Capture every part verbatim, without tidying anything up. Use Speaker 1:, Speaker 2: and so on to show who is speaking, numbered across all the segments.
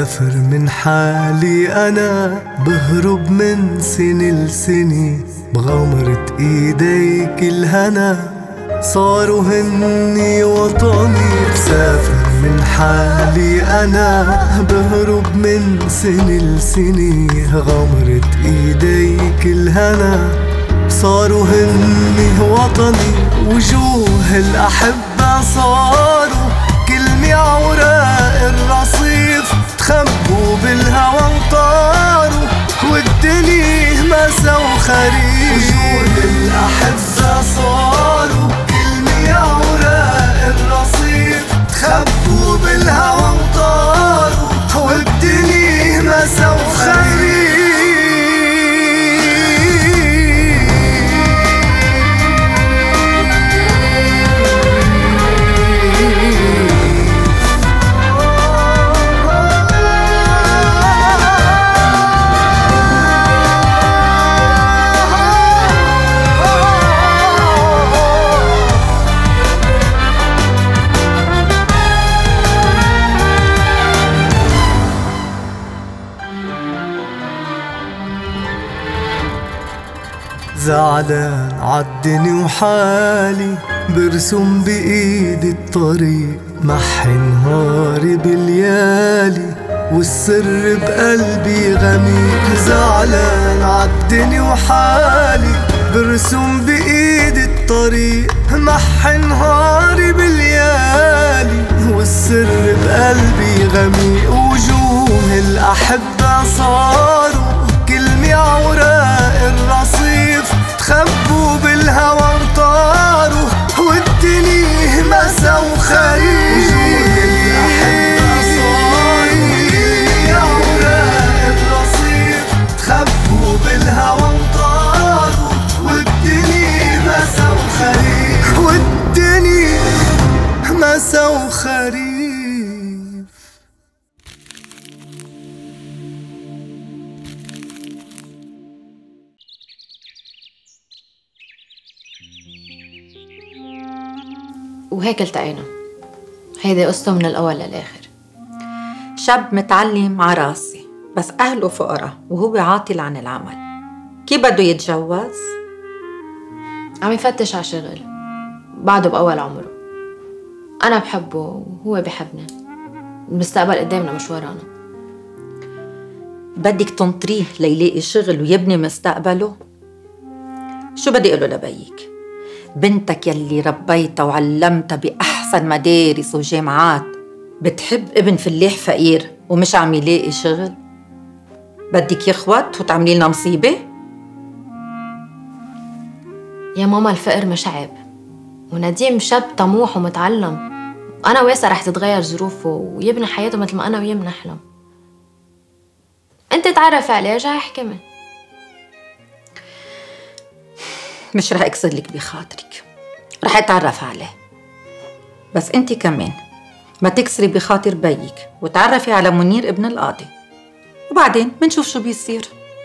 Speaker 1: مسافر من حالي أنا، بهرب من سنة لسنة بغمرة إيديك الهنا، صاروا هني وطني. مسافر من حالي أنا، بهرب من سنة لسنة غمرة إيديك الهنا، صاروا هني وطني. وجوه الأحبة صاروا كلمة عوراق الرصيف، تخبوا بالهوى وطاروا والدنيا مسا وخريف. وجوه الأحبة صاروا كلمة عوراق الرصيف، تخبوا بالهوى وطاروا والدنيا مسا وخريف. زعلان عالدني وحالي، برسم بإيدي الطريق، محي نهاري بالليالي والسر بقلبي غميق. زعلان عالدني وحالي، برسم بإيدي الطريق، محي نهاري بالليالي والسر بقلبي غميق. وجوه الأحبة صاروا كلمة عوراق الرصيف، تخبوا بالهوى وطاروا والدنيا مسا وخريف. وجوه الأحبة صاروا كلمة عوراق الرصيف، تخبوا بالهوى وطاروا والدنيا مسا وخريف. والدنيا مسا وخريف.
Speaker 2: وهيك التقينا. هيدي قصته من الأول للآخر.
Speaker 3: شاب متعلم عراسي بس أهله فقراء وهو عاطل عن العمل، كيف بده يتجوز؟
Speaker 2: عم يفتش على شغل، بعده بأول عمره. أنا بحبه وهو بحبني، المستقبل قدامنا مش ورانا.
Speaker 3: بدك تنطريه ليلاقي شغل ويبني مستقبله؟ شو بدي أقوله لبيك؟ بنتك يلي ربيتها وعلمتها بأحسن مدارس وجامعات بتحب ابن فلاح فقير ومش عم يلاقي شغل؟ بدك يخوت وتعملي لنا مصيبة؟
Speaker 2: يا ماما الفقر مش عيب، ونديم شاب طموح ومتعلم. أنا وياسا رح تتغير ظروفه ويبني حياته مثل ما أنا وياه بنحلم. أنت تعرف عليه جاي احكمي.
Speaker 3: مش رح أكسر لك بخاطرك، رح أتعرف عليه، بس أنت كمان ما تكسري بخاطر بيك وتعرفي على منير ابن القاضي، وبعدين بنشوف شو بيصير.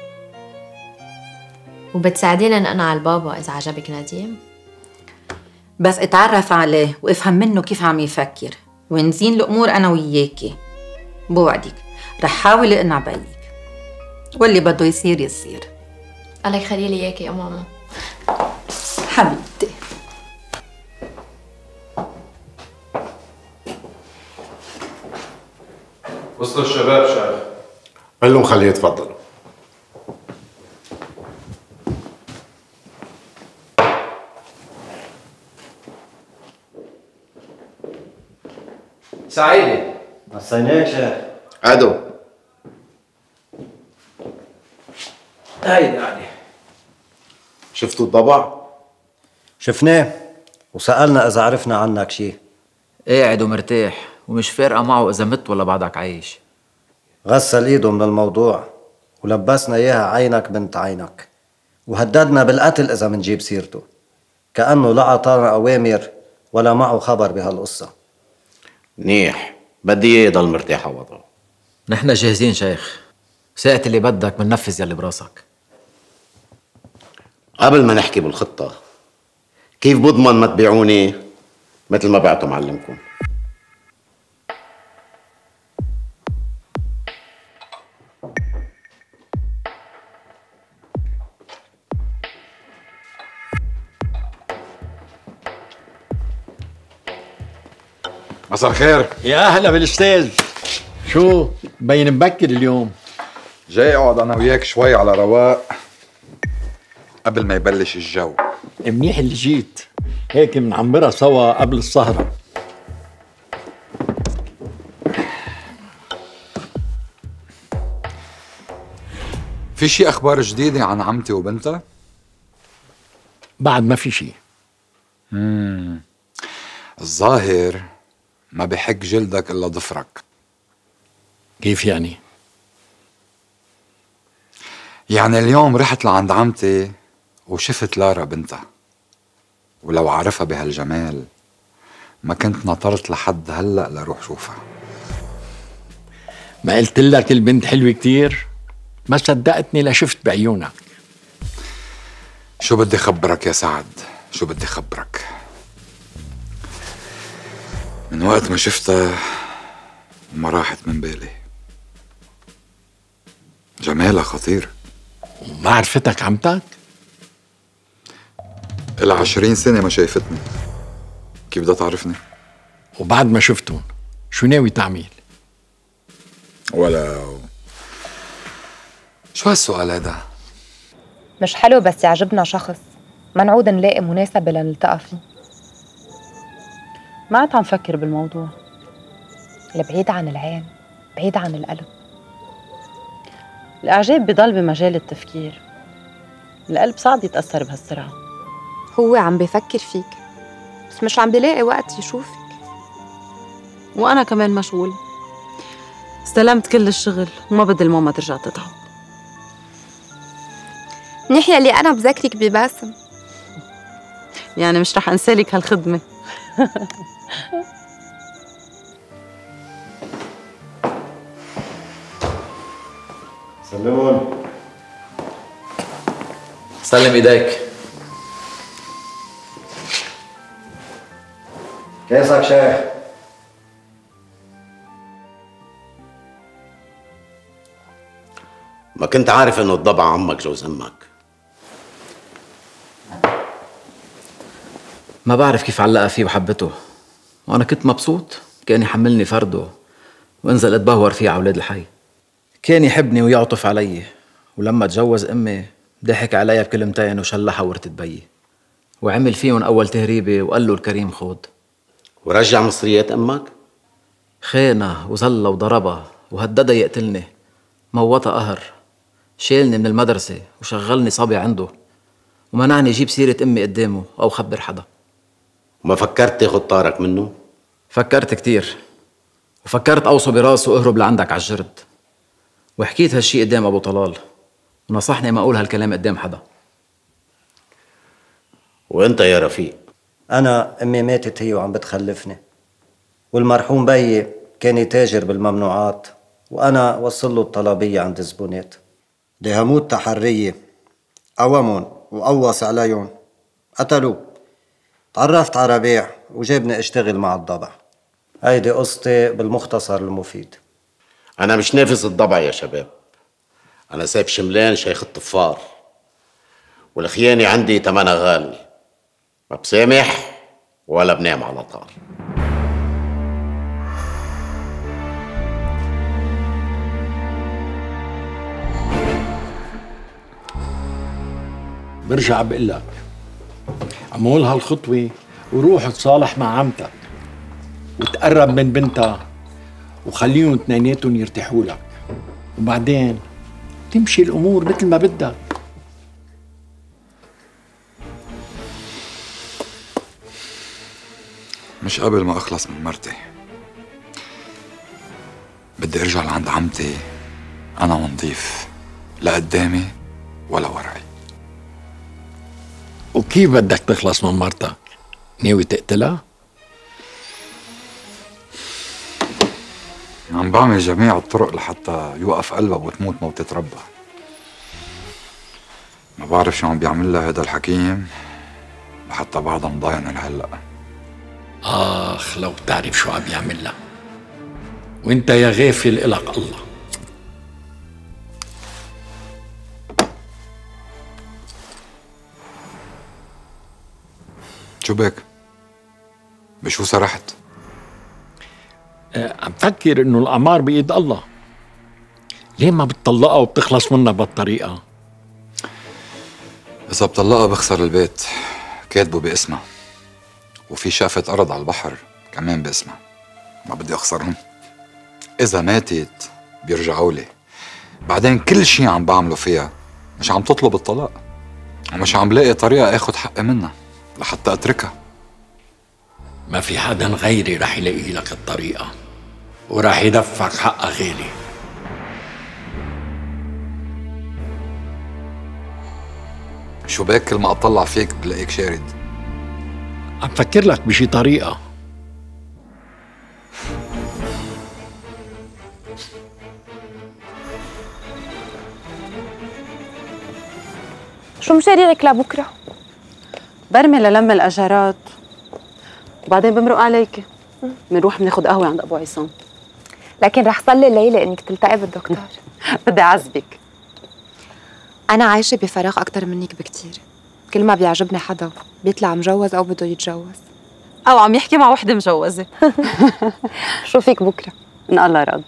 Speaker 2: وبتساعدينا نقنع على البابا إذا عجبك نديم؟
Speaker 3: بس اتعرف عليه وافهم منه كيف عم يفكر ونزين الأمور أنا وياكي. بوعدك رح حاول اقنع بيك، واللي بده يصير يصير.
Speaker 2: الله يخلي لي إياكي يا ماما.
Speaker 3: حبيبتي.
Speaker 4: وصلوا الشباب شايف؟
Speaker 5: قال لهم خليه يتفضل.
Speaker 4: سعيدة
Speaker 6: وصيناك شيخ.
Speaker 5: عدو
Speaker 6: هيدي قاعدة.
Speaker 5: شفتوا الضبع؟
Speaker 6: شفناه وسألنا إذا عرفنا عنك شيء.
Speaker 7: قاعد ومرتاح ومش فارقة معه إذا مت ولا بعدك عايش.
Speaker 6: غسل إيده من الموضوع ولبسنا إياها عينك بنت عينك، وهددنا بالقتل إذا منجيب سيرته، كأنه لا عطانا أوامر ولا معه خبر بهالقصة.
Speaker 5: منيح، بدي إياه يضل مرتاح على وضعه.
Speaker 7: نحن جاهزين شيخ، ساعة اللي بدك مننفذ يلي براسك.
Speaker 5: قبل ما نحكي بالخطة، كيف بضمن ما تبيعوني مثل ما بعتوا معلمكم؟
Speaker 8: مساء الخير.
Speaker 9: يا اهلا بالاستاذ. شو مبين مبكر اليوم؟
Speaker 8: جاي اقعد انا وياك شوي على رواق قبل ما يبلش الجو.
Speaker 9: منيح اللي جيت، هيك منعمرها سوا قبل السهرة.
Speaker 8: في شي اخبار جديدة عن عمتي وبنتها؟
Speaker 9: بعد ما في شي.
Speaker 8: امم الظاهر ما بحك جلدك الا ضفرك.
Speaker 9: كيف يعني؟
Speaker 8: يعني اليوم رحت لعند عمتي وشفت لارا بنتها، ولو عارفها بهالجمال ما كنت نطرت لحد هلأ لروح شوفها.
Speaker 9: ما قلت لك البنت حلوة كتير؟ ما صدقتني لشفت بعيونك.
Speaker 8: شو بدي خبرك يا سعد، شو بدي خبرك؟ من وقت ما شفتها ما راحت من بالي. جمالها خطير.
Speaker 9: وما عرفتك عمتك؟
Speaker 8: إلها عشرين سنة ما شايفتني، كيف بدها تعرفني؟
Speaker 9: وبعد ما شفتهم شو ناوي تعمل؟
Speaker 8: ولا شو هالسؤال هذا؟
Speaker 10: مش حلو بس يعجبنا شخص ما نعود نلاقي مناسبة لنلتقى فيه.
Speaker 11: ما عاد عم فكر بالموضوع.
Speaker 10: البعيد عن العين بعيد عن القلب.
Speaker 11: الإعجاب بضل بمجال التفكير، القلب صعب يتأثر بهالسرعة.
Speaker 10: هو عم بفكر فيك بس مش عم بلاقي وقت يشوفك.
Speaker 11: وأنا كمان مشغول، استلمت كل الشغل وما بدي الماما ترجع تتعب.
Speaker 10: نحيا اللي أنا بذكرك بباسم.
Speaker 11: يعني مش رح أنسالك هالخدمة.
Speaker 6: سلمون.
Speaker 7: سلم ايديك.
Speaker 6: كيفك شيخ؟
Speaker 5: ما كنت عارف انه الضبع عمك جوز امك.
Speaker 7: ما بعرف كيف علقها فيه وحبته، وانا كنت مبسوط. كان يحملني فرده وانزل اتبهور فيه على اولاد الحي. كان يحبني ويعطف علي، ولما تجوز امي ضحك علي بكلمتين وشلحها ورثة بيي، وعمل فيهم اول تهريبه وقال له الكريم خود.
Speaker 5: ورجع مصريات امك؟
Speaker 7: خانها وزلها وضربها وهددها يقتلني، موتها قهر، شيلني من المدرسة وشغلني صبي عنده، ومنعني جيب سيرة امي قدامه او خبر حدا.
Speaker 5: ما فكرت تاخد طارك منه؟
Speaker 7: فكرت كتير، وفكرت اوصه براسه واهرب لعندك على الجرد، وحكيت هالشي قدام ابو طلال ونصحني ما اقول هالكلام قدام حدا.
Speaker 5: وانت يا رفيق؟
Speaker 6: انا امي ماتت هي وعم بتخلفني، والمرحوم بيي كان يتاجر بالممنوعات، وانا وصل له الطلبيه عند زبونات. دهموت تحريه قومون وقوص عليهم، قتلوه. تعرفت على ربيع وجابني اشتغل مع الضبع. هيدي قصتي بالمختصر المفيد.
Speaker 5: انا مش نافس الضبع يا شباب، انا سيف شملان شيخ الطفار، والخيانه عندي تمنها غالي، ما بسامح ولا بنام على طار.
Speaker 9: برجع بقول لك عمول هالخطوة وروح تصالح مع عمتك وتقرب من بنتها وخليهم اثنيناتهم يرتاحوا لك، وبعدين تمشي الأمور مثل ما بدك.
Speaker 8: مش قبل ما اخلص من مرتي بدي ارجع لعند عمتي انا ونضيف، لا قدامي ولا وراي.
Speaker 9: وكيف بدك تخلص من مرتك؟ ناوي تقتلها؟
Speaker 8: عم بعمل جميع الطرق لحتى يوقف قلبها وتموت موتة ربها. ما بعرف شو عم بيعمل لها هذا الحكيم لحتى بعدها مضاين لهلا.
Speaker 9: آخ لو بتعرف شو عم يعمل لها، وانت يا غافل إلك الله.
Speaker 8: شو بك؟ بشو سرحت؟
Speaker 9: عم فكر انه الاعمار بايد الله. ليه ما بتطلقها وبتخلص منها بالطريقه؟
Speaker 8: إذا بطلقها بخسر البيت كاتبه باسمها، وفي شقفة أرض على البحر كمان باسمها، ما بدي أخسرهم. إذا ماتت بيرجعوا لي، بعدين كل شي عم بعمله فيها مش عم تطلب الطلاق، ومش عم لاقي طريقة آخد حقي منها لحتى أتركها.
Speaker 9: ما في حدا غيري رح يلاقي لك الطريقة ورح يدفعك حقها غالي.
Speaker 8: شو باك كل ما أطلع فيك بلاقيك شارد؟
Speaker 9: عم فكر لك بشي طريقة.
Speaker 10: شو مشاريعك لبكره؟
Speaker 11: برمي للم الاجارات وبعدين بمرق عليكي، بنروح بناخد قهوه عند ابو عصام.
Speaker 10: لكن رح صلي الليله انك تلتقي بالدكتور.
Speaker 11: بدي اعذبك.
Speaker 10: انا عايشه بفراغ اكتر منك بكتير. كل ما بيعجبني حدا بيطلع مجوز او بده يتجوز،
Speaker 11: او عم يحكي مع وحده مجوزه.
Speaker 10: شو فيك بكره؟
Speaker 11: ان الله راد.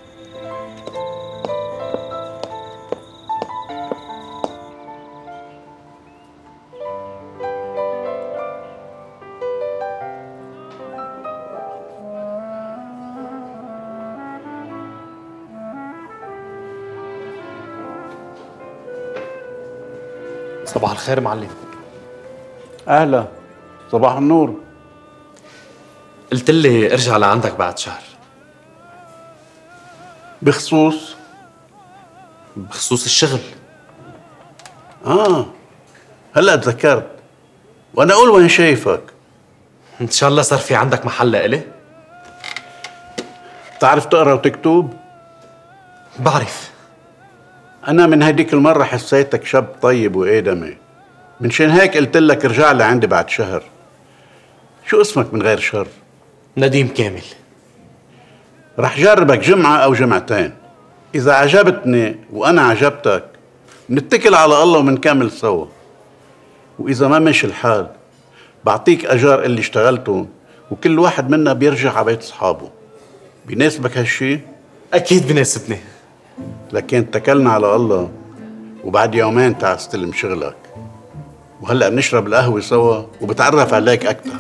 Speaker 12: صباح الخير معلم.
Speaker 13: اهلا، صباح النور.
Speaker 12: قلت لي ارجع لعندك بعد شهر.
Speaker 13: بخصوص؟
Speaker 12: بخصوص الشغل.
Speaker 13: اه هلا تذكرت، وانا اقول وين شايفك.
Speaker 12: ان شاء الله صار في عندك محل لإلي؟
Speaker 13: بتعرف تقرا وتكتب؟
Speaker 12: بعرف.
Speaker 13: انا من هديك المره حسيتك شاب طيب وآدمي، منشان هيك قلت لك ارجع لعندي بعد شهر. شو اسمك من غير شر؟
Speaker 12: نديم كامل.
Speaker 13: رح جربك جمعه او جمعتين، اذا عجبتني وانا عجبتك بنتكل على الله ومنكمل سوا، واذا ما مشي الحال بعطيك اجار اللي اشتغلته وكل واحد منا بيرجع على بيت اصحابه. بيناسبك هالشي؟
Speaker 12: اكيد بيناسبني.
Speaker 13: لكن اتكلنا على الله وبعد يومين تعال استلم شغلك، وهلا بنشرب القهوه سوا وبتعرف عليك اكثر.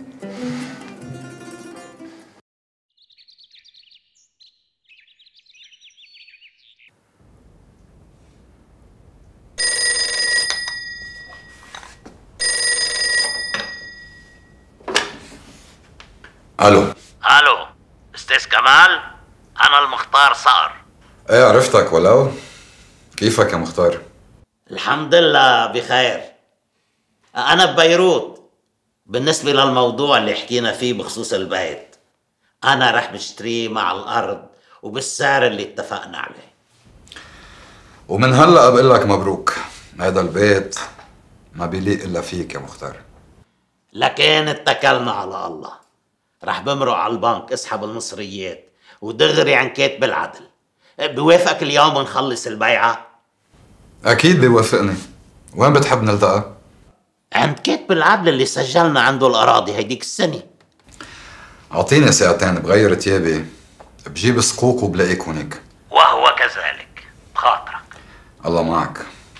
Speaker 8: الو.
Speaker 5: الو استاذ كمال، انا المختار صقر.
Speaker 8: ايه عرفتك ولو. كيفك يا مختار؟
Speaker 5: الحمد لله بخير. انا ببيروت. بالنسبة للموضوع اللي حكينا فيه بخصوص البيت، انا رح بشتريه مع الارض وبالسعر اللي اتفقنا عليه.
Speaker 8: ومن هلا بقول لك مبروك، هذا البيت ما بيليق الا فيك يا مختار.
Speaker 5: لكن اتكلنا على الله. رح بمرق على البنك اسحب المصريات ودغري عن كاتب العدل. بوافقك اليوم ونخلص البيعة؟
Speaker 8: اكيد بيوافقني. وين بتحب نلتقى؟
Speaker 5: عند كاتب العدل اللي سجلنا عنده الاراضي هيديك السنة.
Speaker 8: اعطيني ساعتين بغير تيابي، بجيب صكوك وبلاقيك هونيك.
Speaker 5: وهو كذلك بخاطرك.
Speaker 8: الله معك.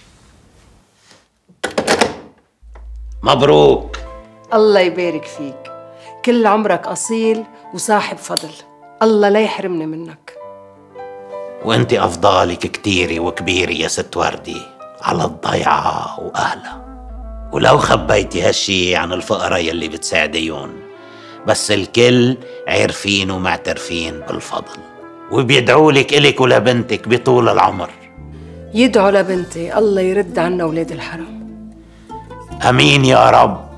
Speaker 5: مبروك.
Speaker 14: الله يبارك فيك، كل عمرك أصيل وصاحب فضل، الله لا يحرمني منك.
Speaker 5: وانت افضالك كتيرة وكبيرة يا ست وردي على الضيعة واهلها. ولو خبيتي هالشي عن الفقراء يلي بتساعديون، بس الكل عارفين ومعترفين بالفضل وبيدعوا لك إلك ولبنتك بطول العمر.
Speaker 14: يدعوا لبنتي الله يرد عنا أولاد الحرام.
Speaker 5: امين يا رب.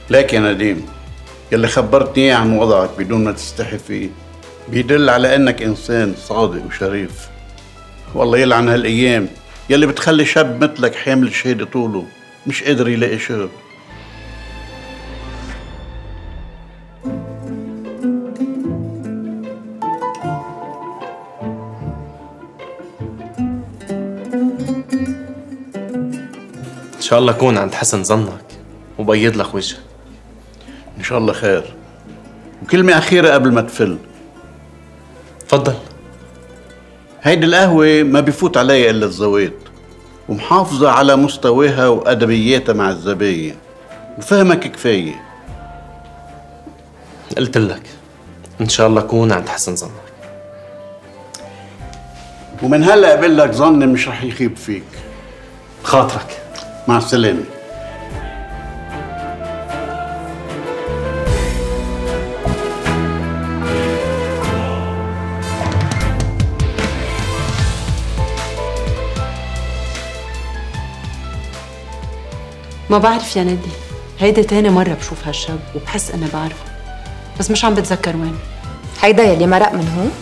Speaker 13: لك يا نديم، يلي خبرتني إياه عن وضعك بدون ما تستحي فيه بيدل على انك انسان صادق وشريف. والله يلعن هالايام يلي بتخلي شاب مثلك حامل شهيد طوله مش قادر يلاقي شغل.
Speaker 12: ان شاء الله اكون عند حسن ظنك وبيض لك وجهك.
Speaker 13: ان شاء الله خير. وكلمة أخيرة قبل ما تفل.
Speaker 12: تفضل.
Speaker 13: هيدي القهوة ما بيفوت عليها إلا الزويت، ومحافظة على مستواها وأدبياتها مع الزباين، وفهمك كفاية.
Speaker 12: قلت لك إن شاء الله أكون عند حسن ظنك.
Speaker 13: ومن هلا بقول لك ظني مش رح يخيب فيك.
Speaker 12: خاطرك.
Speaker 13: مع السلامة.
Speaker 11: ما بعرف يا ندي، هيدي تاني مرة بشوف هالشاب وبحس اني بعرفه، بس مش عم بتذكر وين.
Speaker 10: هيدا يلي مرق من هون؟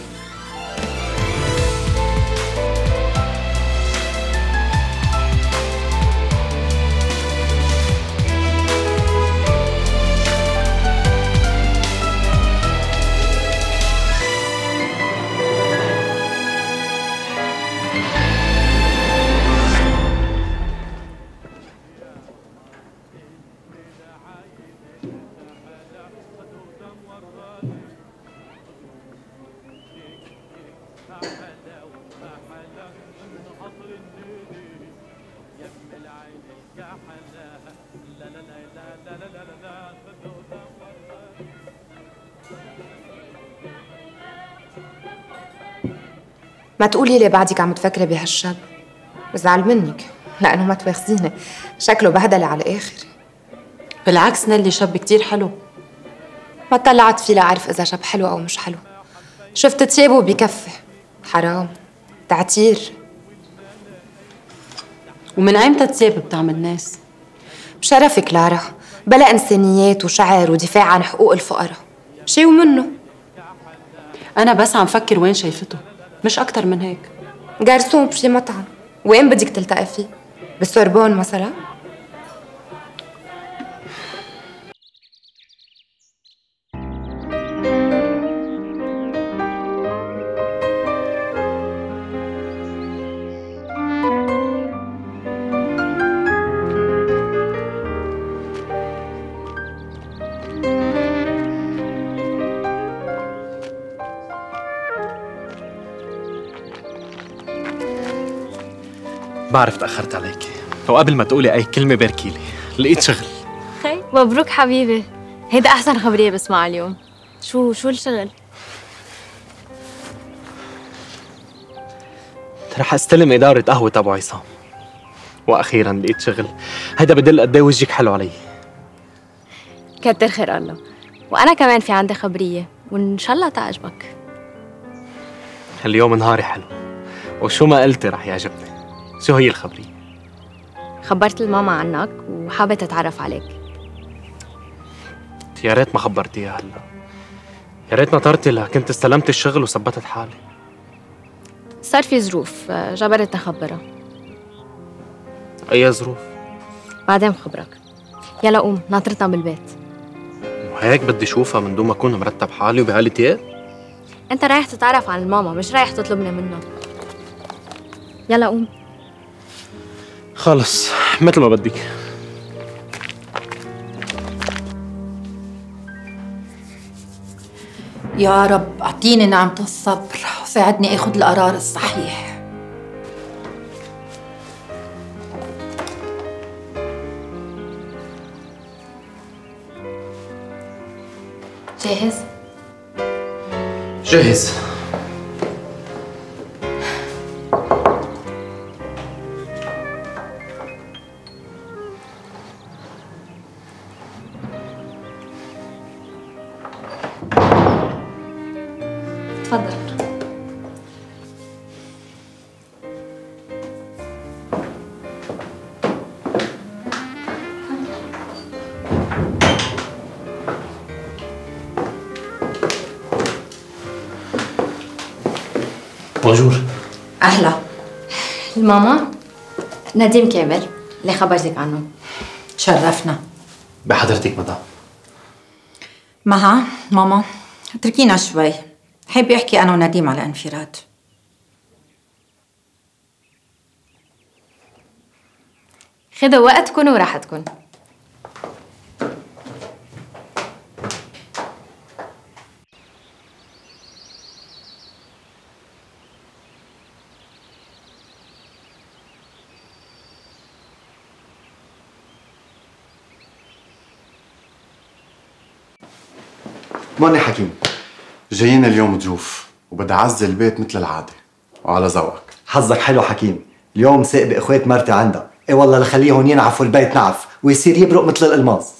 Speaker 10: ما تقولي لي بعدك عم تفكري بهالشاب، بزعل منك لأنه ما تواخذيني شكله بهدلة على الآخر.
Speaker 11: بالعكس نيلي شاب كتير حلو.
Speaker 10: ما طلعت فيه لأعرف إذا شاب حلو أو مش حلو. شفت تيابه بكفي. حرام تعتير.
Speaker 11: ومن ايمتى تياب بتعمل ناس؟
Speaker 10: بشرفك لارا، بلا إنسانيات وشعر ودفاع عن حقوق الفقراء، شي ومنه.
Speaker 11: أنا بس عم فكر وين شايفته، مش أكتر من هيك.
Speaker 10: جارسون بشي مطعم، وين بدك تلتقي فيه؟ بالسوربون مثلا؟
Speaker 12: بعرف تأخرت عليك، وقبل ما تقولي أي كلمة باركي لي، لقيت شغل.
Speaker 2: خي مبروك حبيبي، هيدا أحسن خبرية بسمعها اليوم. شو شو الشغل؟
Speaker 12: رح استلم إدارة قهوة أبو عصام. وأخيراً لقيت شغل، هيدا بدل قد ايه وجهك حلو علي.
Speaker 2: كتر خير الله، وأنا كمان في عندي خبرية وإن شاء الله تعجبك.
Speaker 12: اليوم نهاري حلو، وشو ما قلتي رح يعجبني. شو هي الخبرية؟
Speaker 2: خبرت الماما عنك وحابة تتعرف عليك.
Speaker 12: يا ريت ما خبرتيها هلا، يا ريت نطرتي لها، كنت استلمت الشغل وثبتت حالي.
Speaker 2: صار في ظروف جبرتني أخبرها.
Speaker 12: أي ظروف؟
Speaker 2: بعدين بخبرك. يلا قوم ناطرتنا بالبيت.
Speaker 12: وهيك بدي اشوفها من دون ما اكون مرتب حالي وبهالي تياب؟
Speaker 2: انت رايح تتعرف على الماما، مش رايح تطلبني منها. يلا قوم.
Speaker 12: خلص مثل ما بدك.
Speaker 3: يا رب اعطيني نعمة الصبر وساعدني اخذ القرار الصحيح.
Speaker 2: جاهز؟
Speaker 12: جاهز.
Speaker 2: تفضل.
Speaker 12: بونجور.
Speaker 3: أهلا.
Speaker 2: الماما نديم كامل اللي خبرتك عنه.
Speaker 3: تشرفنا.
Speaker 12: بحضرتك مدام.
Speaker 3: مها ماما اتركينا شوي، حابة احكي انا ونديم على انفراد.
Speaker 2: خدوا وقتكن وراحتكن.
Speaker 15: ماني حكيم، جايين اليوم ضيوف وبدي اعزي البيت مثل العاده وعلى ذوقك.
Speaker 6: حظك حلو حكيم، اليوم ساق باخوات مرتي عندها، اي والله لخليهم ينعفوا البيت نعف ويصير يبرق مثل الالماس.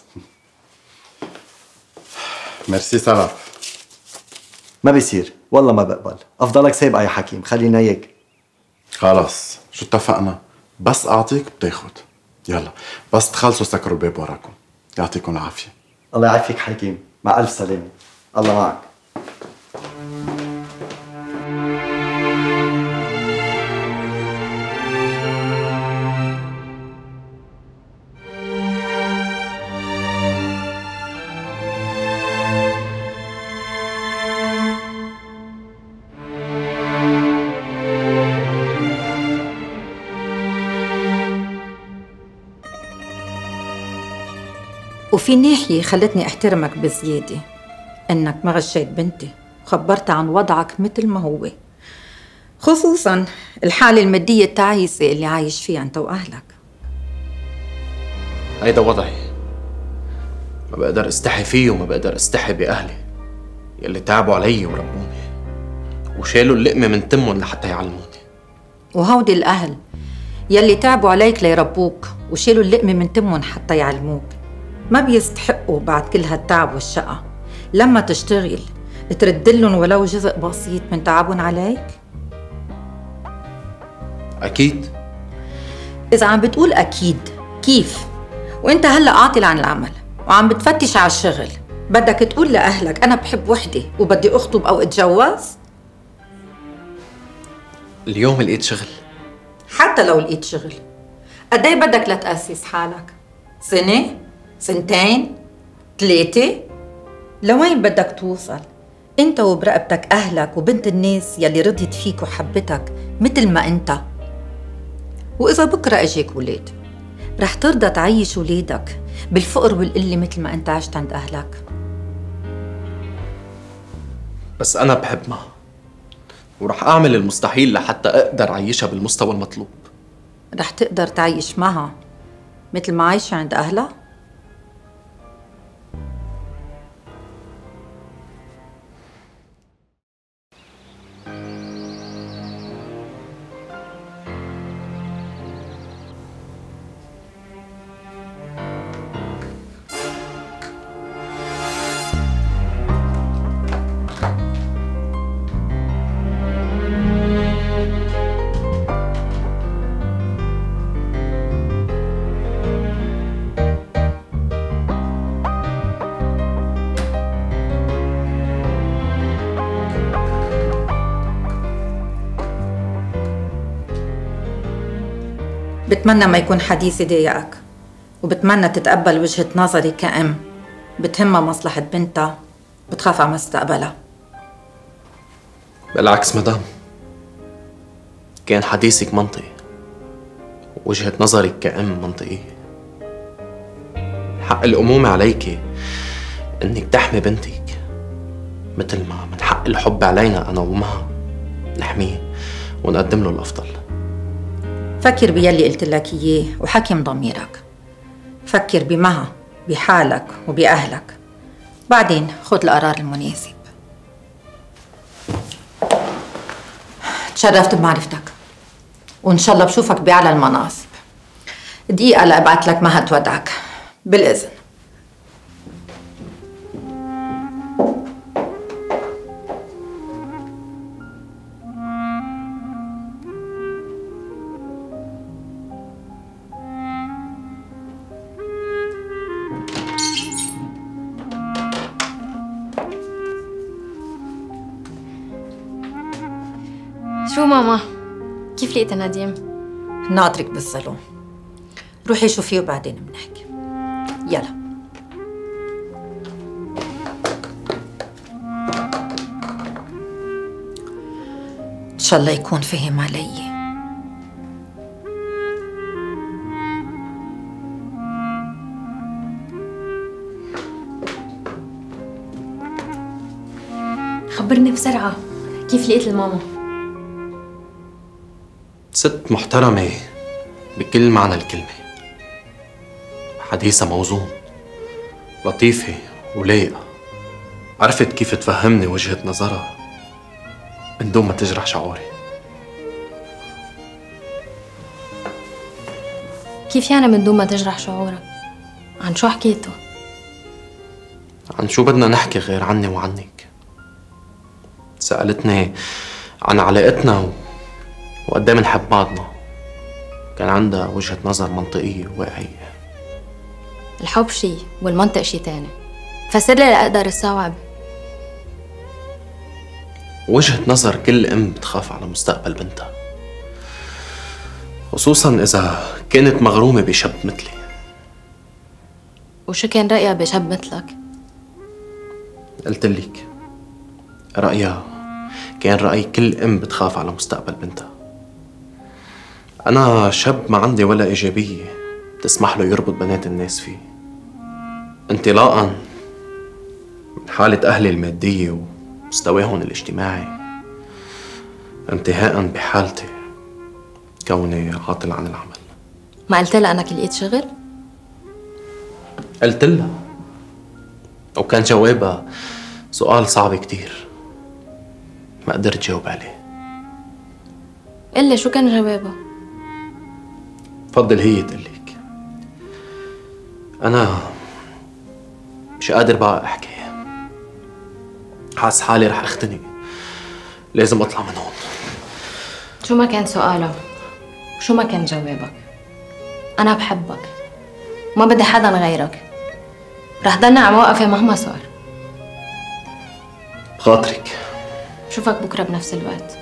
Speaker 15: ميرسي سلام.
Speaker 6: ما بيصير، والله ما بقبل، افضلك سابقه يا حكيم، خلينا اياك.
Speaker 15: خلص شو اتفقنا؟ بس اعطيك بتاخد. يلا بس تخلصوا سكروا الباب وراكم. يعطيكم العافيه.
Speaker 6: الله يعافيك حكيم، مع الف سلامه. الله معك.
Speaker 3: وفي ناحية خلتني احترمك بزيادة، انك ما غشيت بنتي وخبرتها عن وضعك مثل ما هو، خصوصا الحالة المادية التعيسة اللي عايش فيها انت واهلك.
Speaker 12: هيدا وضعي، ما بقدر استحي فيه وما بقدر استحي باهلي يلي تعبوا علي وربوني وشالوا اللقمة من تمهم لحتى يعلموني.
Speaker 3: وهودي الاهل يلي تعبوا عليك ليربوك وشالوا اللقمة من تمهم حتى يعلموك، ما بيستحقوا بعد كل هالتعب والشقة لما تشتغل تردلن ولو جزء بسيط من تعبهم عليك؟
Speaker 12: أكيد.
Speaker 3: إذا عم بتقول أكيد، كيف؟ وإنت هلأ عاطل عن العمل وعم بتفتش على الشغل، بدك تقول لأهلك أنا بحب وحدة وبدي أخطب أو أتجوز؟
Speaker 12: اليوم لقيت شغل.
Speaker 3: حتى لو لقيت شغل، قد إيه بدك لتأسس حالك؟ سنة؟ سنتين؟ ثلاثة؟ لوين بدك توصل؟ انت وبرقبتك اهلك وبنت الناس يلي رضيت فيك وحبتك مثل ما انت. واذا بكره اجيك ولاد، رح ترضى تعيش ولادك بالفقر والقله مثل ما انت عشت عند اهلك؟
Speaker 12: بس انا بحب معها ورح اعمل المستحيل لحتى اقدر اعيشها بالمستوى المطلوب.
Speaker 3: رح تقدر تعيش معها مثل ما عايشه عند اهلها؟ بتمنى ما يكون حديثي ضايقك، وبتمنى تتقبل وجهة نظري كأم بتهمها مصلحة بنتها، بتخاف على مستقبلها.
Speaker 12: بالعكس مدام، كان حديثك منطقي ووجهة نظرك كأم منطقية. حق الأمومة عليك إنك تحمي بنتك مثل ما من حق الحب علينا أنا وأمها نحميه ونقدم له الأفضل.
Speaker 3: فكر بيلي قلت لك إياه وحكم ضميرك، فكر بمها بحالك وبأهلك، بعدين خذ القرار المناسب. تشرفت بمعرفتك وإن شاء الله بشوفك بأعلى المناصب. دقيقة لأبعت لك مها تودعك، بالإذن.
Speaker 2: شو ماما؟ كيف لقيت نديم؟
Speaker 3: ناطرك بالصالون. روحي شوفيه وبعدين بنحكي. يلا. إن شاء الله يكون فهم علي.
Speaker 2: خبرني بسرعة، كيف لقيت الماما؟
Speaker 12: ست محترمة بكل معنى الكلمة، حديثها موزون، لطيفة ولايقة، عرفت كيف تفهمني وجهة نظرها من دون ما تجرح شعوري.
Speaker 2: كيف يعني من دون ما تجرح شعورك؟ عن شو حكيتوا؟
Speaker 12: عن شو بدنا نحكي غير عني وعنك؟ سألتني عن علاقتنا و... وقد ايه منحب بعضنا. كان عندها وجهة نظر منطقية وواقعية.
Speaker 2: الحب شي والمنطق شي تاني، فسر لي لأقدر استوعب.
Speaker 12: وجهة نظر كل أم بتخاف على مستقبل بنتها، خصوصا إذا كانت مغرومة بشاب مثلي.
Speaker 2: وشو كان رأيها بشاب مثلك؟
Speaker 12: قلتلك رأيها كان رأي كل أم بتخاف على مستقبل بنتها. أنا شاب ما عندي ولا إيجابية تسمح له يربط بنات الناس فيه، انطلاقا من حالة أهلي المادية ومستواهم الاجتماعي، انتهاء بحالتي كوني عاطل عن العمل.
Speaker 2: ما قلت لها أنك لقيت شغل؟
Speaker 12: قلت لها، وكان جوابها سؤال صعب كتير ما قدرت جاوب عليه.
Speaker 2: قلي شو كان جوابها؟
Speaker 12: فضل هي تقلك. أنا مش قادر بقى أحكي، حاس حالي رح أختنق، لازم أطلع من هون.
Speaker 2: شو ما كان سؤالها وشو ما كان جوابك، أنا بحبك، ما بدي حدا غيرك، رح ضلنا عم واقفة مهما صار.
Speaker 12: بخاطرك.
Speaker 2: بشوفك بكرة بنفس الوقت.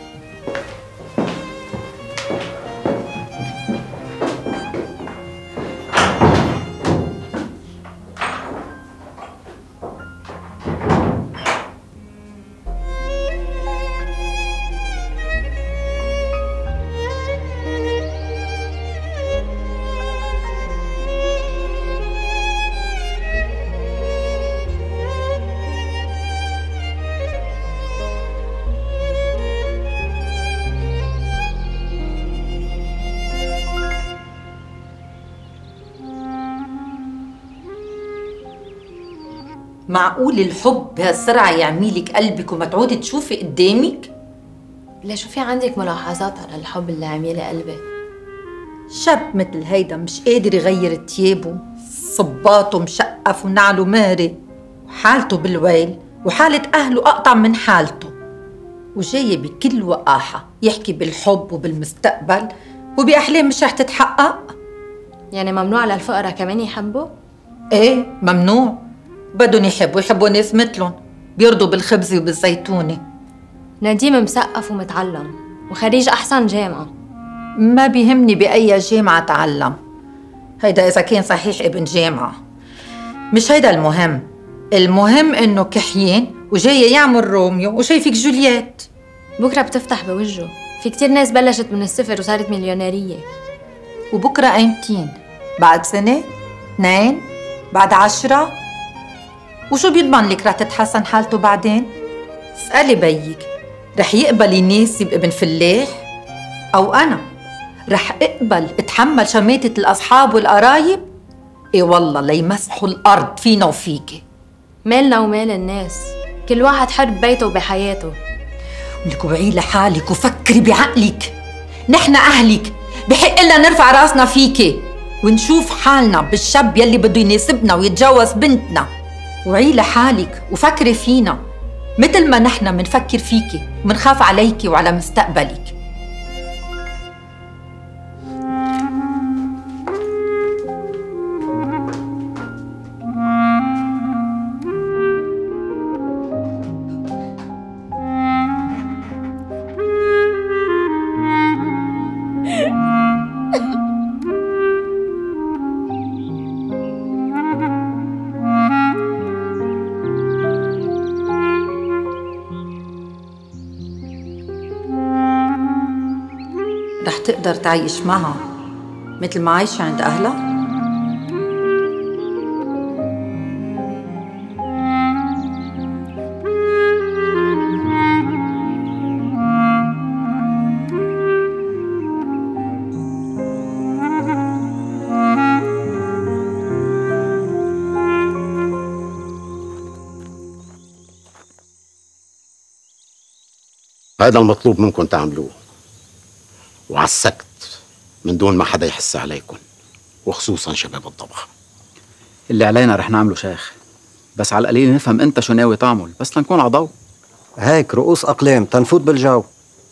Speaker 3: معقول الحب بهالسرعة يعميلك قلبك وما تعودي تشوفي قدامك؟
Speaker 2: ليش في عندك ملاحظات على الحب اللي عميلة قلبي؟
Speaker 3: شاب مثل هيدا مش قادر يغير تيابه، صباطه مشقف ونعله مهري، وحالته بالويل، وحالة أهله أقطع من حالته، وجاي بكل وقاحة يحكي بالحب وبالمستقبل وبأحلام مش رح تتحقق.
Speaker 2: يعني ممنوع للفقراء كمان يحبوا؟
Speaker 3: ايه ممنوع، بدهم يحبوا يحبوا ناس مثلهم بيرضوا بالخبز وبالزيتونة.
Speaker 2: نديم مثقف ومتعلم وخريج أحسن جامعة.
Speaker 3: ما بيهمني بأي جامعة تعلم، هيدا إذا كان صحيح ابن جامعة، مش هيدا المهم. المهم إنه كحيان وجاي يعمل روميو وشايفك جولييت.
Speaker 2: بكرة بتفتح بوجهه، في كتير ناس بلشت من الصفر وصارت مليونيرية.
Speaker 3: وبكرة أيمتين؟ بعد سنة؟ اثنين؟ بعد عشرة؟ وشو بيضمن لك رح تتحسن حالته بعدين؟ اسألي بيك، رح يقبل يناسب ابن فلاح؟ أو أنا رح أقبل اتحمل شماتة الأصحاب والقرايب؟ إيه والله ليمسحوا الأرض فينا وفيكي.
Speaker 2: مالنا ومال الناس، كل واحد حر ببيته وبحياته.
Speaker 3: ولك وعي لحالك وفكري بعقلك، نحن أهلك بحق لنا نرفع راسنا فيكي ونشوف حالنا بالشاب يلي بده يناسبنا ويتجوز بنتنا. وعي لحالك وفكري فينا مثل ما نحن منفكر فيكي ومنخاف عليكي وعلى مستقبلك. رح تقدر تعيش معها مثل ما عايشة عند أهلها؟
Speaker 5: هذا المطلوب منكم تعملوه، وعلى السكت من دون ما حدا يحس عليكم، وخصوصا شباب الضبع.
Speaker 7: اللي علينا رح نعمله شيخ، بس على القليل نفهم انت شو ناوي تعمل، بس لنكون على ضوء.
Speaker 6: هيك رؤوس اقلام تنفوت بالجو.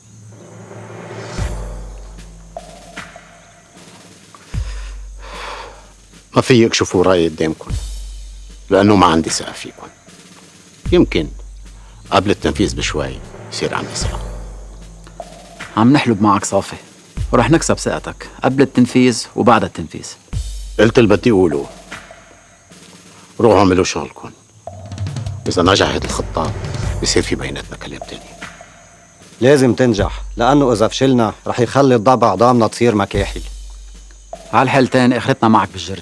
Speaker 5: ما في يكشفوا راي قدامكم، لانه ما عندي ثقه فيكم. يمكن قبل التنفيذ بشوي يصير عندي ثقه.
Speaker 7: عم نحلب معك صافي، ورح نكسب ثقتك قبل التنفيذ وبعد التنفيذ.
Speaker 5: قلت اللي بدي اقوله، روحوا اعملوا شغلكم. اذا نجحت الخطه بصير في بيناتنا كلام تاني.
Speaker 6: لازم تنجح، لانه اذا فشلنا رح يخلي الضبع ضامنه تصير مكاحل.
Speaker 7: على الحالتين اخرتنا معك بالجرد.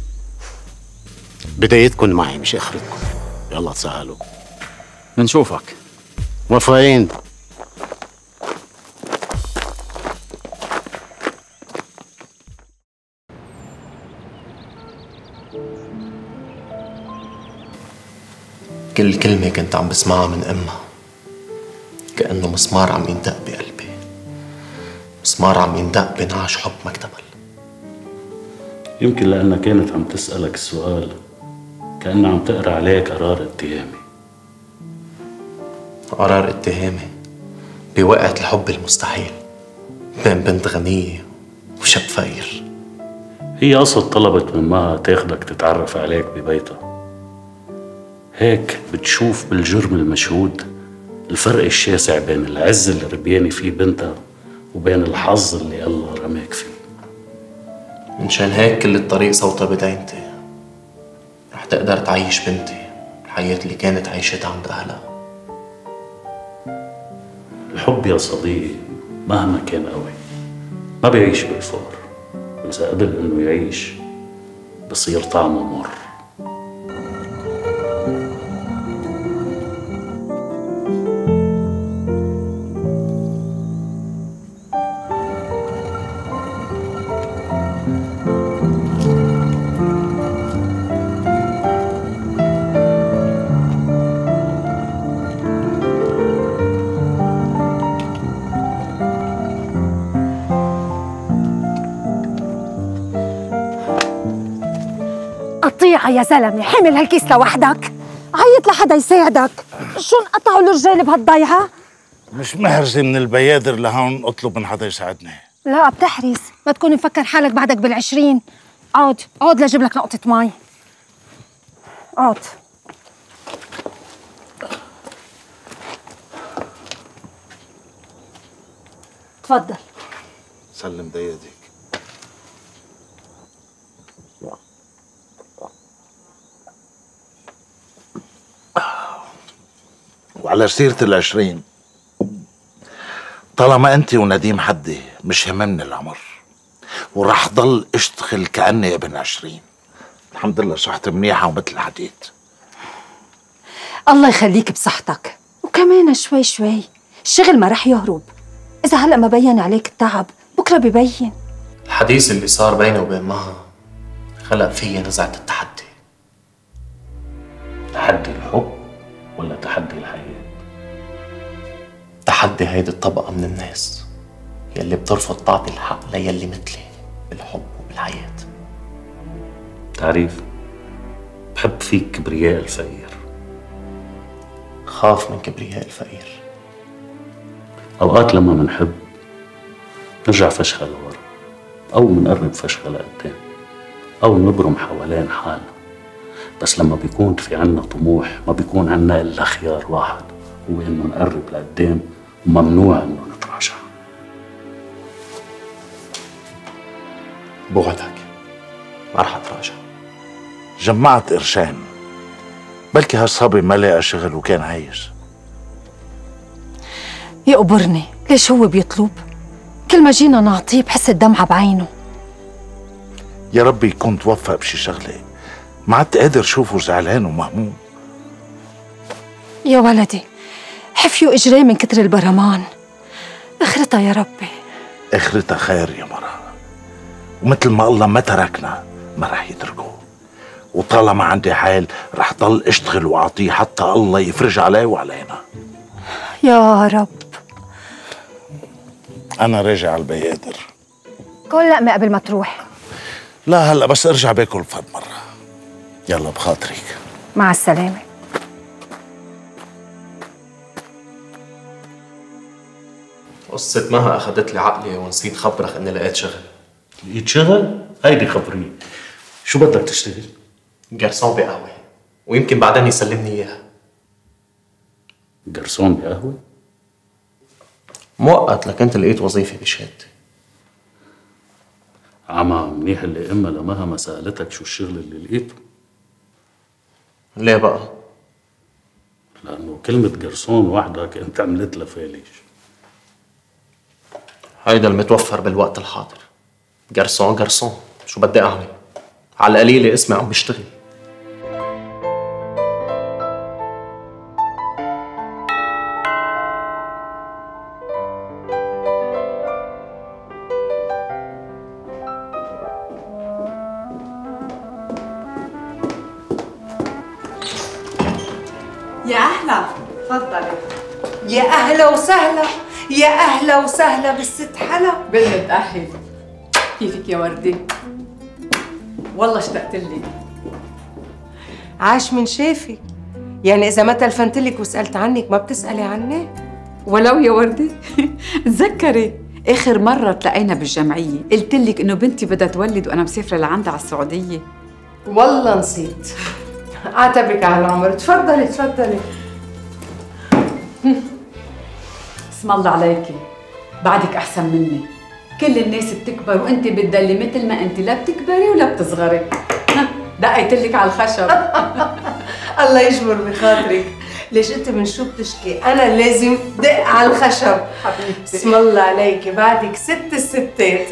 Speaker 5: بدايتكم معي مش اخرتكم. يلا تسهلوا.
Speaker 7: منشوفك.
Speaker 5: موافقين؟
Speaker 12: كل كلمة كنت عم بسمعها من أمها كأنه مسمار عم يندق بقلبي، مسمار عم يندق بنعش حب ما اكتمل.
Speaker 16: يمكن لأنها كانت عم تسألك السؤال كأنها عم تقرأ عليك قرار اتهامي.
Speaker 12: قرار اتهامي بوقعة الحب المستحيل بين بنت غنية وشاب فقير.
Speaker 16: هي أصل طلبت من مها تاخدك تتعرف عليك ببيتها، هيك بتشوف بالجرم المشهود الفرق الشاسع بين العز اللي ربياني فيه بنتها وبين الحظ اللي الله رماك فيه.
Speaker 12: منشان هيك كل الطريق صوتها بداينتي، رح تقدر تعيش بنتي الحياة اللي كانت عايشتها عند أهلها.
Speaker 16: الحب يا صديقي مهما كان قوي ما بيعيش بالفقر، وإذا قدر إنه يعيش بصير طعمه مر.
Speaker 17: قطيعة يا زلمة، حمل هالكيس لوحدك، عيط لحدا يساعدك. شو انقطعوا الرجال بهالضيعة؟
Speaker 18: مش محرزة من البيادر لهون اطلب من حدا يساعدني.
Speaker 17: لا بتحرز، ما تكون مفكر حالك بعدك بالعشرين. اقعد اقعد لجيب لك نقطة مي. اقعد. تفضل.
Speaker 18: سلم بيدك. وعلى سيرة العشرين، طالما انت ونديم حدي مش هممني العمر، وراح ضل اشتغل كأني ابن عشرين. الحمد لله صحتي منيحة ومثل الحديد.
Speaker 17: الله يخليك بصحتك، وكمان شوي شوي الشغل ما رح يهرب. إذا هلأ ما بين عليك التعب بكرة ببين.
Speaker 12: الحديث اللي صار بيني وبين مها خلق فيا نزعة التحدي.
Speaker 16: تحدي الحب ولا تحدي الحياة؟
Speaker 12: تحدي هيدي الطبقة من الناس يلي بترفض تعطي الحق ليلي مثلي بالحب وبالحياة.
Speaker 16: تعريف بحب فيك كبرياء الفقير.
Speaker 12: خاف من كبرياء الفقير.
Speaker 16: أوقات لما منحب نرجع فشخة لورا، أو منقرب فشخة لقدام، أو نبرم حوالين حالنا. بس لما بيكون في عنا طموح ما بيكون عنا إلا خيار واحد، هو إنه نقرب لقدام وممنوع إنه نتراجع.
Speaker 12: بوعدك ما رح أتراجع.
Speaker 18: جمعت قرشين، بلكي هالصبي ما لقى شغل وكان عايش.
Speaker 17: يقبرني، ليش هو بيطلب؟ كل ما جينا نعطيه بحس الدمعة بعينه.
Speaker 18: يا رب يكون توفق بشي شغلة، ما عدت قادر شوفه زعلان ومهموم.
Speaker 17: يا ولدي حفيوا اجريه من كتر البرمان، اخرتها يا ربي.
Speaker 18: اخرتها خير يا مرا، ومثل ما الله ما تركنا ما رح يتركه، وطالما عندي حال رح ضل اشتغل واعطيه حتى الله يفرج علي وعلينا.
Speaker 17: يا رب.
Speaker 18: انا راجع على البيادر.
Speaker 17: كل لقمة قبل ما تروح.
Speaker 18: لا هلا بس ارجع باكل فد مرة. يلا بخاطرك.
Speaker 17: مع السلامة.
Speaker 12: قصة مها أخذت لي عقلي ونسيت خبرك إني لقيت شغل.
Speaker 16: لقيت شغل؟ هيدي خبرية. شو بدك تشتغل؟
Speaker 12: جرسون بقهوة، ويمكن بعدين يسلمني إياها.
Speaker 16: جرسون بقهوة؟
Speaker 12: مؤقت لكنت لقيت وظيفة بشهادتي.
Speaker 16: عما منيح اللي إما لمها ما سألتك شو الشغل اللي لقيته.
Speaker 12: ليه بقى؟
Speaker 16: لأنه كلمة جرسون وحدها كانت عملت لها فاليش.
Speaker 12: هيدا المتوفر بالوقت الحاضر. جرسون جرسون، شو بدي أعمل؟ على القليلة اسمي عم بشتغل.
Speaker 19: يا أهلا، تفضلي.
Speaker 14: يا أهلا وسهلا، يا أهلا وسهلا بالست حلا.
Speaker 19: بدنا نتأهل. كيفك يا وردة؟ والله اشتقت لك.
Speaker 14: عاش من شافي. يعني إذا ما تلفنتلك وسألت عنك ما بتسألي عني؟
Speaker 19: ولو يا وردة. تذكري آخر مرة تلاقينا بالجمعية قلت لك إنه بنتي بدها تولد وأنا مسافرة لعندها على السعودية.
Speaker 14: والله نسيت. اعتبرك على العمر. تفضلي تفضلي.
Speaker 19: اسم الله عليكي، بعدك أحسن مني. كل الناس بتكبر وأنت بتضلي مثل ما أنت، لا بتكبري ولا بتصغري. دقيت لك على الخشب.
Speaker 14: الله يجبر بخاطرك. ليش انت من شو بتشكي؟ انا لازم دق على الخشب.
Speaker 19: حبيبتي
Speaker 14: اسم الله عليكي، بعدك ست الستات.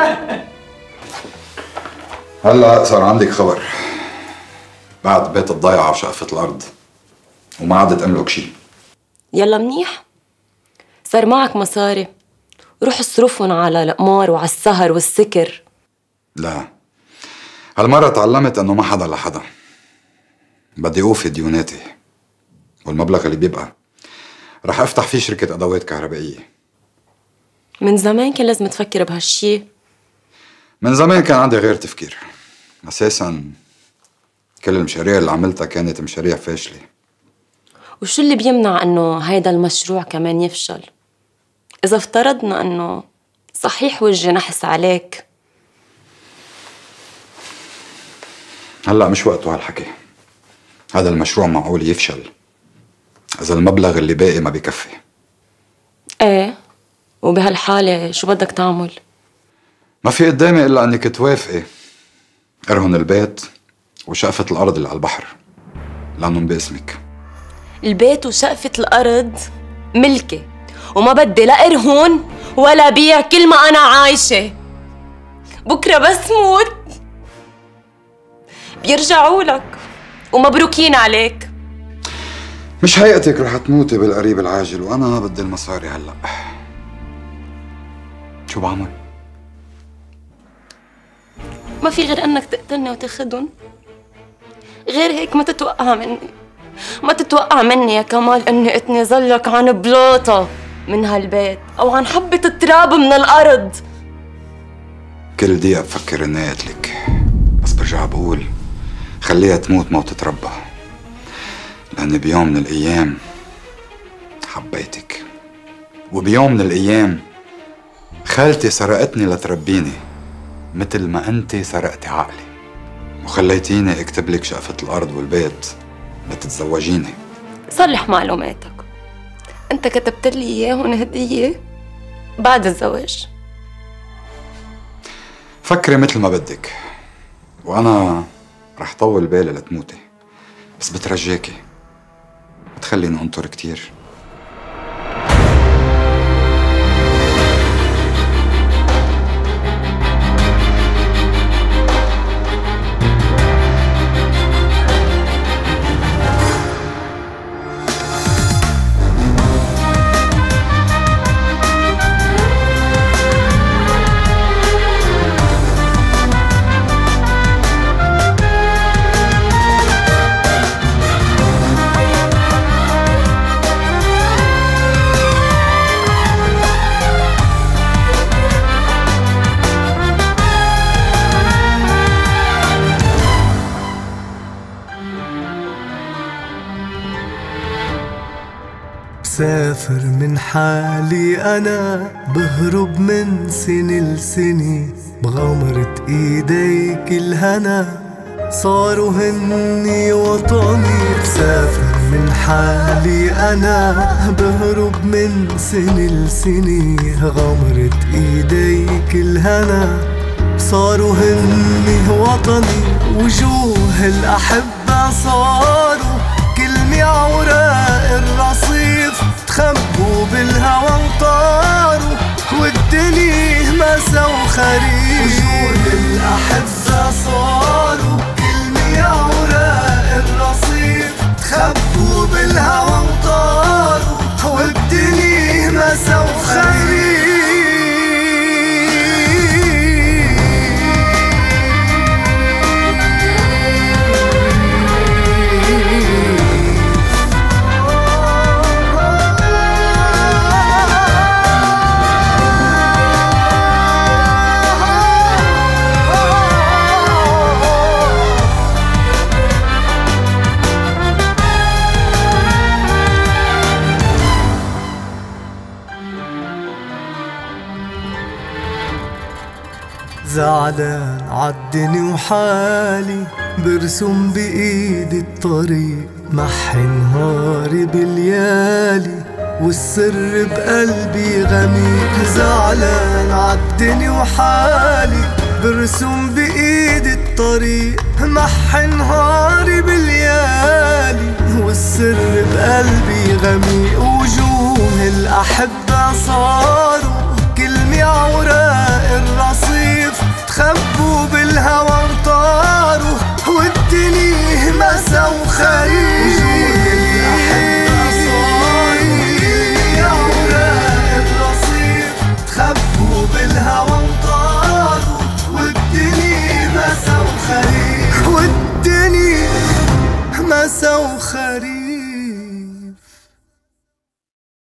Speaker 8: هلا صار عندك خبر. بعد بيت الضيعة وشقفة الأرض وما عادت أملك شيء.
Speaker 20: يلا منيح، صار معك مصاري، روح اصرفهم على القمار وعلى السهر والسكر.
Speaker 8: لا، هالمرة تعلمت أنه ما حدا لحدا. بدي أوفي ديوناتي، والمبلغ اللي بيبقى رح أفتح فيه شركة أدوات كهربائية.
Speaker 20: من زمان كان لازم تفكر بهالشي.
Speaker 8: من زمان كان عندي غير تفكير. أساساً كل المشاريع اللي عملتها كانت مشاريع فاشلة.
Speaker 20: وشو اللي بيمنع انه هيدا المشروع كمان يفشل؟ اذا افترضنا انه صحيح وجه نحس عليك.
Speaker 8: هلا مش وقته هالحكي. هذا المشروع معقول يفشل اذا المبلغ اللي باقي ما بكفي.
Speaker 20: ايه، وبهالحالة شو بدك تعمل؟
Speaker 8: ما في قدامي الا انك توافقي ارهن البيت وشقفة الارض اللي على البحر لانهم باسمك.
Speaker 20: البيت وشقفة الارض ملكي، وما بدي لا ارهن ولا بيع كل ما انا عايشة. بكرة بس موت بيرجعوا لك ومبروكين عليك.
Speaker 8: مش هيئتك رح تموتي بالقريب العاجل، وانا بدي المصاري هلا. شو بعمل؟
Speaker 20: ما في غير انك تقتلني وتاخدهم. غير هيك ما تتوقع مني، ما تتوقع مني يا كمال اني اتنازلك عن بلاطة من هالبيت او عن حبة التراب من الارض.
Speaker 8: كل دقيقة بفكر اني اقتلك، بس برجع بقول خليها تموت موت ربى، لأني بيوم من الأيام حبيتك، وبيوم من الأيام خالتي سرقتني لتربيني مثل ما أنت سرقتي عقلي، وخليتيني أكتب لك شقفة الأرض والبيت لتتزوجيني.
Speaker 20: صلح معلوماتك، أنت كتبت لي إياهن هدية بعد الزواج.
Speaker 8: فكري مثل ما بدك، وأنا رح طول بالي لتموتي، بس بترجاكي بتخليني انطر كتير.
Speaker 1: مسافر من حالي أنا، بهرب من سنة لسنة بغمرة إيديك الهنا، صاروا هني وطني. بسافر من حالي أنا، بهرب من سنة لسنة غمرة إيديك الهنا، صاروا هني وطني. وجوه الأحبة صاروا كلمة عوراق الرصيف، تخبوا بالهوى وطاروا والدنيا مسا وخريف. وجوه الأحبة صاروا كلمة عوراق الرصيف، تخبوا بالهوى وطاروا والدنيا مسا وخريف. زعلان عالدنيا وحالي، برسم بإيدي الطريق، محي نهاري بالليالي والسر بقلبي غميق. زعلان عالدنيا وحالي، برسم بإيدي الطريق، محي نهاري بالليالي والسر بقلبي غميق. وجوه الأحبة صاروا كلمة عوراق الرصيف، تخبوا بالهوى وطاروا والدنيا مسا وخريف. وجوه الأحبة صاروا كلمة عوراق الرصيف، تخبوا بالهوى وطاروا والدنيا مسا وخريف. والدنيا مسا وخريف.